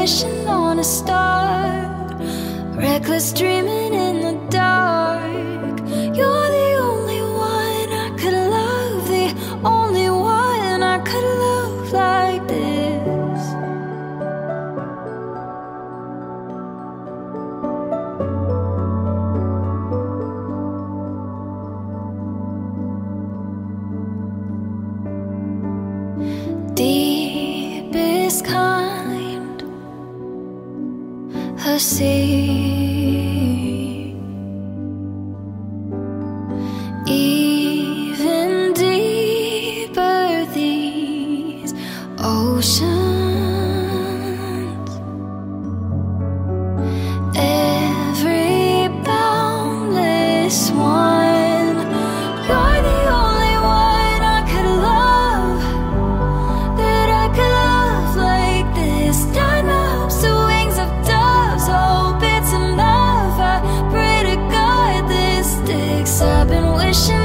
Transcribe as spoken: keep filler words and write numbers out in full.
wishing on a star, reckless dreaming in the dark. You're the only one I could love, the only one I could love like this. Deepest kind of sea, even deeper these oceans. Every boundless one, you're the only one I could love, that I could love like this. Tied my hopes to wings of doves, hope it's enough. I pray to God this sticks. I've been wishing